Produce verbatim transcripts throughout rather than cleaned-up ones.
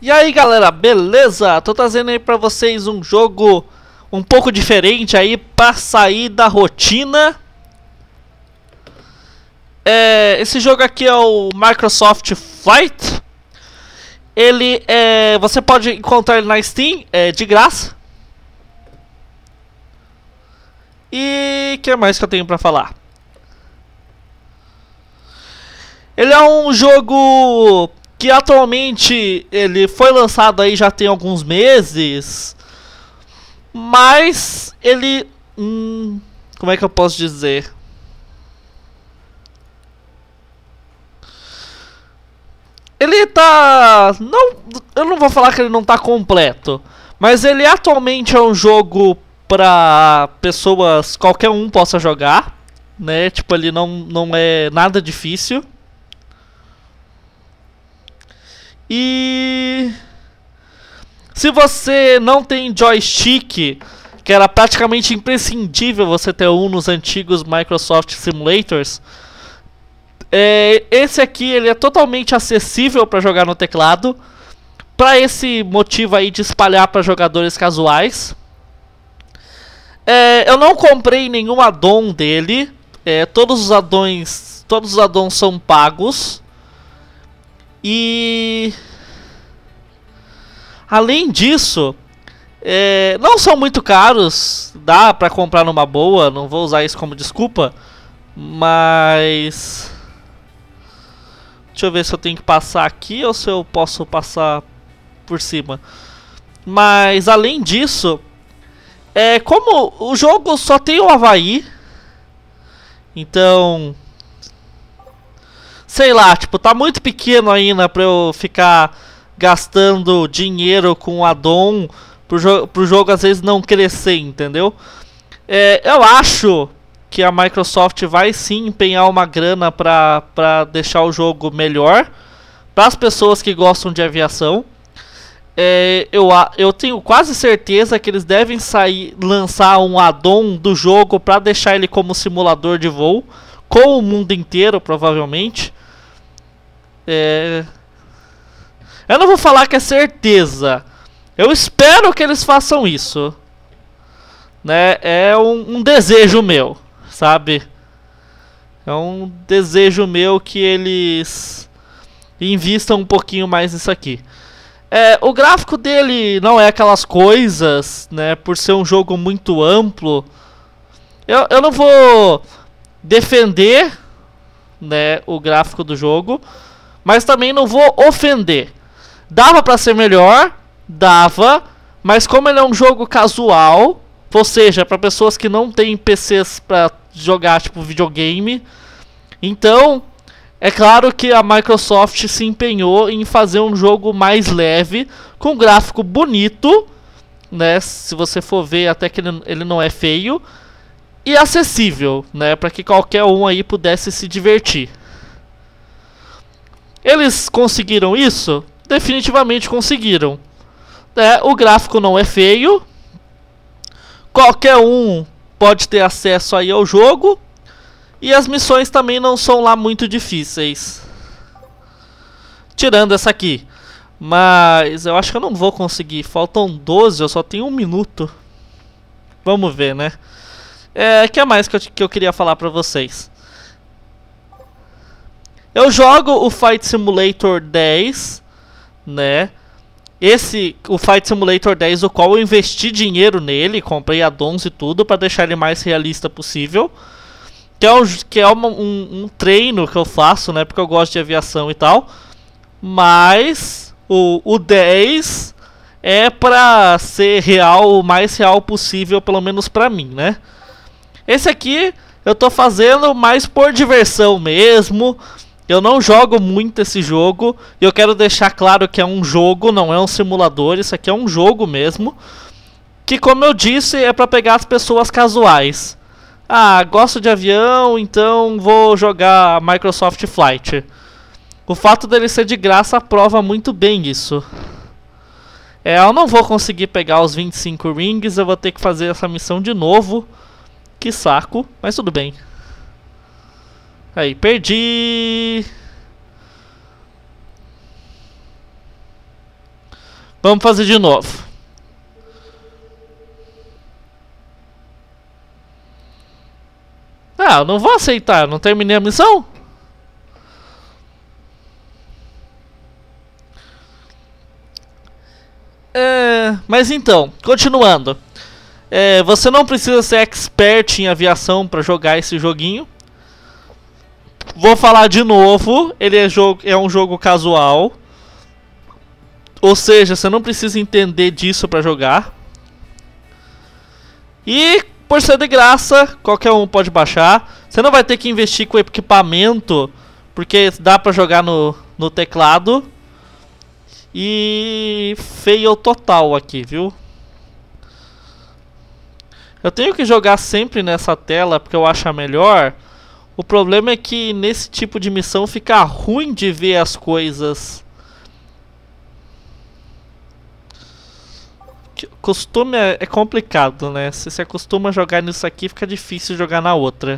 E aí galera, beleza? Tô trazendo aí pra vocês um jogo um pouco diferente aí pra sair da rotina. É, esse jogo aqui é o Microsoft Flight. Ele é, você pode encontrar ele na Steam, é de graça. E o que mais que eu tenho pra falar? Ele é um jogo que atualmente ele foi lançado aí já tem alguns meses, mas ele, hum, como é que eu posso dizer? Ele tá, não, eu não vou falar que ele não tá completo, mas ele atualmente é um jogo pra pessoas, qualquer um possa jogar, né? Tipo, ele não, não é nada difícil. E se você não tem joystick, que era praticamente imprescindível você ter um nos antigos Microsoft Simulators, é, esse aqui ele é totalmente acessível para jogar no teclado, para esse motivo aí de espalhar para jogadores casuais. É, eu não comprei nenhum addon dele, é, todos os addons, todos os addons são pagos. E além disso, é, não são muito caros, dá pra comprar numa boa, não vou usar isso como desculpa, mas deixa eu ver se eu tenho que passar aqui ou se eu posso passar por cima. Mas além disso, é, como o jogo só tem o Havaí, então sei lá, tipo, tá muito pequeno ainda pra eu ficar gastando dinheiro com addon pro, jo pro jogo às vezes não crescer, entendeu? É, eu acho que a Microsoft vai sim empenhar uma grana pra, pra deixar o jogo melhor para as pessoas que gostam de aviação. É, eu, eu tenho quase certeza que eles devem sair, lançar um addon do jogo pra deixar ele como simulador de voo, com o mundo inteiro, provavelmente. É... Eu não vou falar que é certeza. Eu espero que eles façam isso, né? É um, um desejo meu, sabe? É um desejo meu que eles invistam um pouquinho mais nisso aqui. É, o gráfico dele não é aquelas coisas, né? Por ser um jogo muito amplo. Eu, eu não vou defender, né, o gráfico do jogo, mas também não vou ofender. Dava pra ser melhor, dava, mas como ele é um jogo casual, ou seja, para pessoas que não têm P Cs pra jogar tipo videogame, então é claro que a Microsoft se empenhou em fazer um jogo mais leve, com gráfico bonito, né? Se você for ver, até que ele, ele não é feio, e acessível, né? Para que qualquer um aí pudesse se divertir. Eles conseguiram isso? Definitivamente conseguiram. É, o gráfico não é feio. Qualquer um pode ter acesso aí ao jogo. E as missões também não são lá muito difíceis. Tirando essa aqui. Mas eu acho que eu não vou conseguir. Faltam doze, eu só tenho um minuto. Vamos ver, né? É, o que mais que eu, que eu queria falar pra vocês? Eu jogo o Flight Simulator dez, né? Esse, o Flight Simulator dez, o qual eu investi dinheiro nele, comprei addons e tudo para deixar ele mais realista possível. Que é, um, que é uma, um, um treino que eu faço, né? Porque eu gosto de aviação e tal. Mas o, o dez é pra ser real, o mais real possível, pelo menos pra mim, né? Esse aqui eu tô fazendo mais por diversão mesmo. Eu não jogo muito esse jogo. E eu quero deixar claro que é um jogo, não é um simulador. Isso aqui é um jogo mesmo. Que, como eu disse, é pra pegar as pessoas casuais. Ah, gosto de avião, então vou jogar Microsoft Flight. O fato dele ser de graça prova muito bem isso. É, eu não vou conseguir pegar os vinte e cinco rings. Eu vou ter que fazer essa missão de novo. Que saco, mas tudo bem. Aí, perdi. Vamos fazer de novo. Ah, eu não vou aceitar. Não terminei a missão? É, mas então, continuando. É, você não precisa ser expert em aviação para jogar esse joguinho. Vou falar de novo. Ele é, jogo, é um jogo casual. Ou seja, você não precisa entender disso para jogar. E por ser de graça, qualquer um pode baixar. Você não vai ter que investir com equipamento, porque dá para jogar no, no teclado. E fail total aqui, viu? Eu tenho que jogar sempre nessa tela porque eu acho a melhor. O problema é que nesse tipo de missão fica ruim de ver as coisas. Costume é, é complicado, né? Se você acostuma a jogar nisso aqui, fica difícil jogar na outra.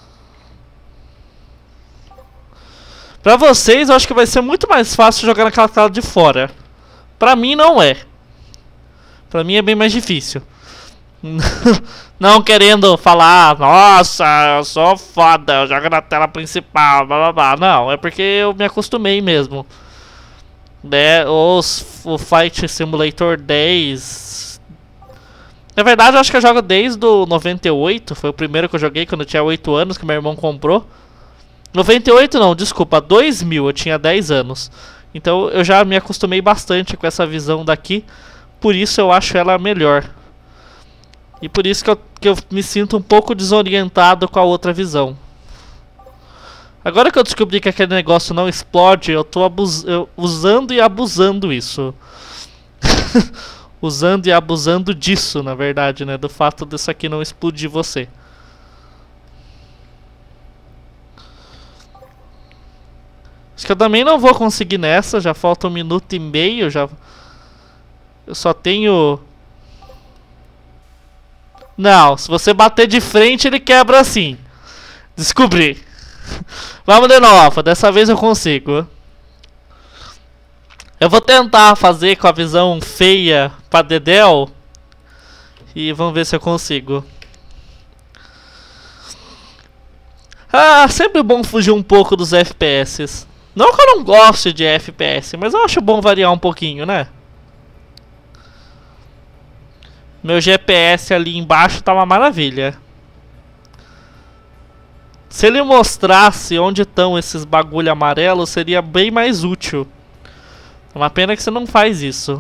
Pra vocês, eu acho que vai ser muito mais fácil jogar naquela tela de fora. Pra mim, não é. Pra mim é bem mais difícil. Não querendo falar, nossa, eu sou foda, eu jogo na tela principal, blá blá blá. Não, é porque eu me acostumei mesmo. Né? Os, o Flight Simulator dez. Na verdade, eu acho que eu jogo desde o noventa e oito. Foi o primeiro que eu joguei quando eu tinha oito anos, que meu irmão comprou. noventa e oito não, desculpa, dois mil, eu tinha dez anos. Então eu já me acostumei bastante com essa visão daqui. Por isso eu acho ela melhor. E por isso que eu, que eu me sinto um pouco desorientado com a outra visão. Agora que eu descobri que aquele negócio não explode, eu tô abus eu, usando e abusando isso. Usando e abusando disso, na verdade, né? Do fato disso aqui não explodir você. Acho que eu também não vou conseguir nessa, já falta um minuto e meio, já... Eu só tenho... Não, se você bater de frente ele quebra assim. Descobri. Vamos de novo, dessa vez eu consigo. Eu vou tentar fazer com a visão feia pra Dedel. E vamos ver se eu consigo. Ah, sempre bom fugir um pouco dos F P S. Não que eu não goste de F P S, mas eu acho bom variar um pouquinho, né? Meu G P S ali embaixo tá uma maravilha. Se ele mostrasse onde estão esses bagulho amarelo, seria bem mais útil. É uma pena que você não faz isso.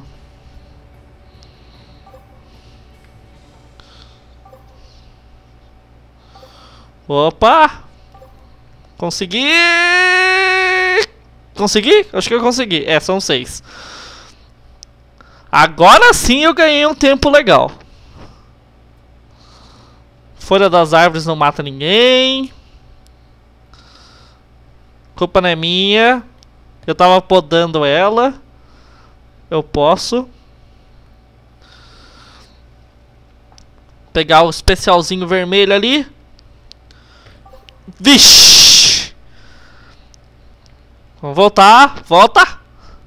Opa! Consegui! Consegui? Acho que eu consegui. É, são seis. Agora sim eu ganhei um tempo legal. Folha das árvores não mata ninguém. Culpa não é minha. Eu tava podando ela. Eu posso pegar o especialzinho vermelho ali. Vixe! Vamos voltar. Volta!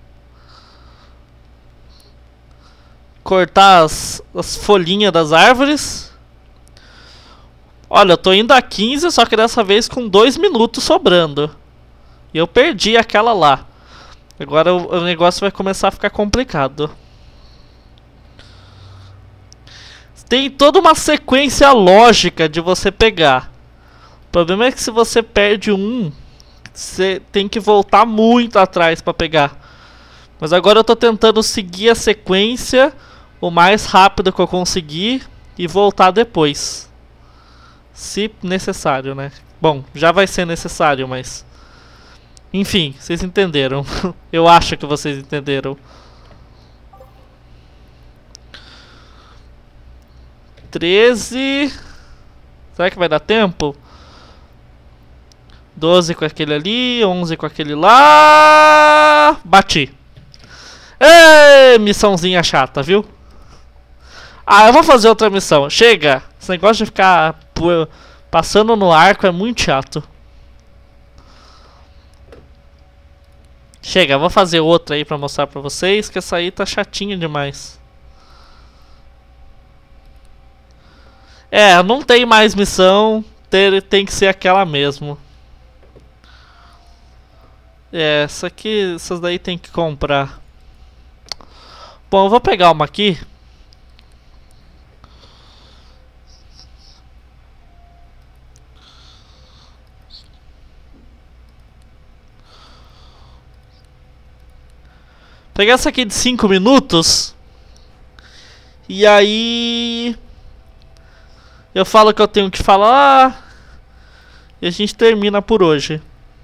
Cortar as, as folhinhas das árvores. Olha, eu tô indo a quinze, só que dessa vez com dois minutos sobrando. E eu perdi aquela lá. Agora o, o negócio vai começar a ficar complicado. Tem toda uma sequência lógica de você pegar. O problema é que se você perde um, você tem que voltar muito atrás para pegar. Mas agora eu tô tentando seguir a sequência o mais rápido que eu conseguir e voltar depois. Se necessário, né? Bom, já vai ser necessário, mas... Enfim, vocês entenderam. Eu acho que vocês entenderam. treze... Será que vai dar tempo? doze com aquele ali, onze com aquele lá... Bati. Ê, missãozinha chata, viu? Ah, eu vou fazer outra missão. Chega! Esse negócio de ficar passando no arco é muito chato. Chega, vou fazer outra aí pra mostrar pra vocês, que essa aí tá chatinha demais. É, não tem mais missão, ter, tem que ser aquela mesmo. É, essa aqui, essas daí tem que comprar. Bom, eu vou pegar uma aqui. Pegar essa aqui de cinco minutos. E aí eu falo o que eu tenho que falar. E a gente termina por hoje.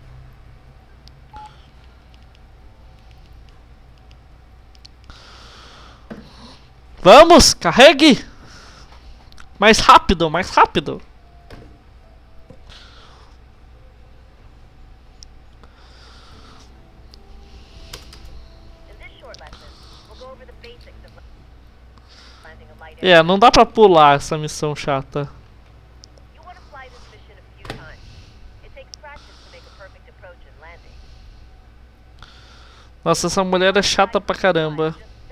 Vamos, carregue! Mais rápido, mais rápido! É, não dá pra pular essa missão chata. Nossa, essa mulher é chata pra caramba.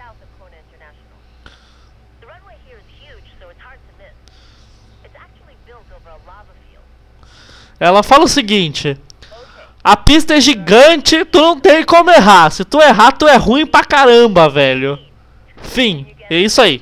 Ela fala o seguinte: a pista é gigante, tu não tem como errar. Se tu errar, tu é ruim pra caramba, velho. Fim, é isso aí.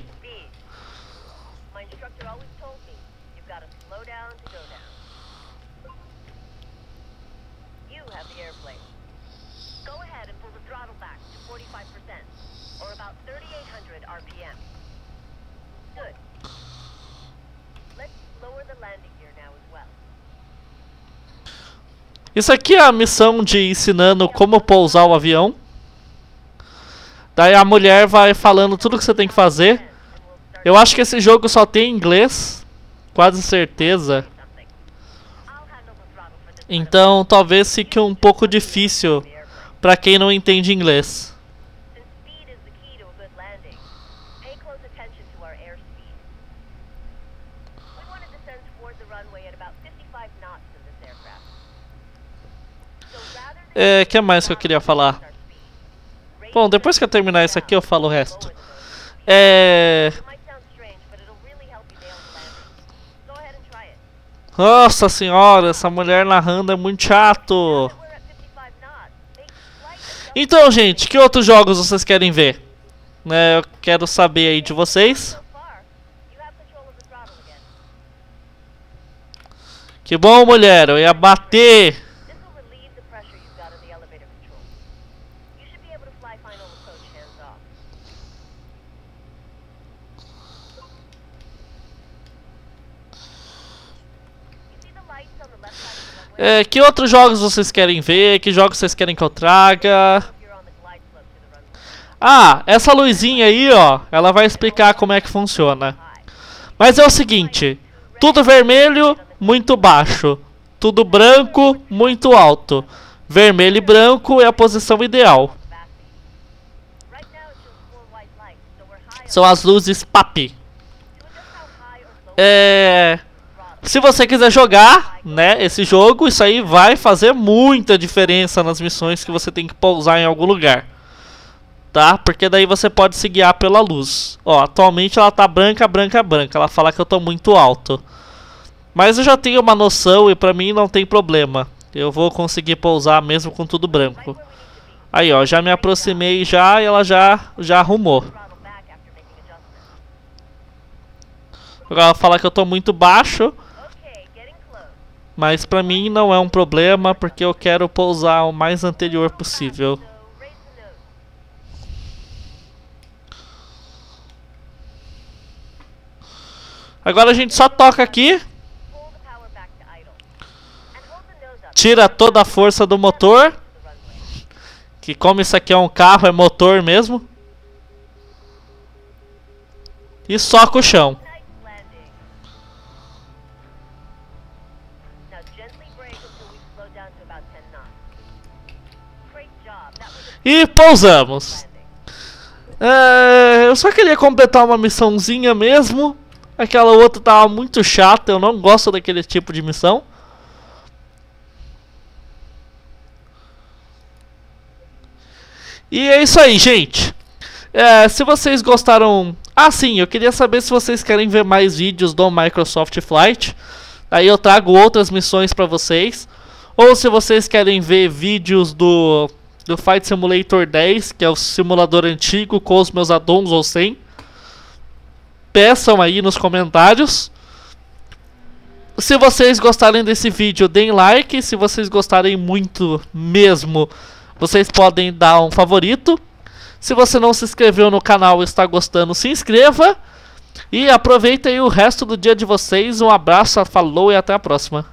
Isso aqui é a missão de ensinando como pousar o avião. Daí a mulher vai falando tudo que você tem que fazer. Eu acho que esse jogo só tem inglês, quase certeza. Então talvez fique um pouco difícil pra quem não entende inglês. É, o que mais que eu queria falar? Bom, depois que eu terminar isso aqui eu falo o resto. É... Nossa senhora, essa mulher narrando é muito chato. Então, gente, que outros jogos vocês querem ver? Né, eu quero saber aí de vocês. Que bom, mulher, eu ia bater. É, que outros jogos vocês querem ver? Que jogos vocês querem que eu traga? Ah, essa luzinha aí, ó, ela vai explicar como é que funciona. Mas é o seguinte: tudo vermelho, muito baixo. Tudo branco, muito alto. Vermelho e branco é a posição ideal. São as luzes P A P. É... Se você quiser jogar, né, esse jogo, isso aí vai fazer muita diferença nas missões que você tem que pousar em algum lugar. Tá? Porque daí você pode se guiar pela luz. Ó, atualmente ela tá branca, branca, branca. Ela fala que eu tô muito alto. Mas eu já tenho uma noção e pra mim não tem problema. Eu vou conseguir pousar mesmo com tudo branco. Aí, ó, já me aproximei já e ela já, já arrumou. Agora ela fala que eu tô muito baixo. Mas pra mim não é um problema, porque eu quero pousar o mais anterior possível. Agora a gente só toca aqui. Tira toda a força do motor. Que como isso aqui é um carro, é motor mesmo. E soca o chão. E pousamos. É, eu só queria completar uma missãozinha mesmo. Aquela outra tava muito chata. Eu não gosto daquele tipo de missão. E é isso aí, gente. É, se vocês gostaram... Ah, sim, eu queria saber se vocês querem ver mais vídeos do Microsoft Flight. Aí eu trago outras missões pra vocês. Ou se vocês querem ver vídeos do, do Flight Simulator dez, que é o simulador antigo, com os meus addons ou sem. Peçam aí nos comentários. Se vocês gostarem desse vídeo, deem like. Se vocês gostarem muito mesmo, vocês podem dar um favorito. Se você não se inscreveu no canal e está gostando, se inscreva. E aproveitem o resto do dia de vocês. Um abraço, falou e até a próxima.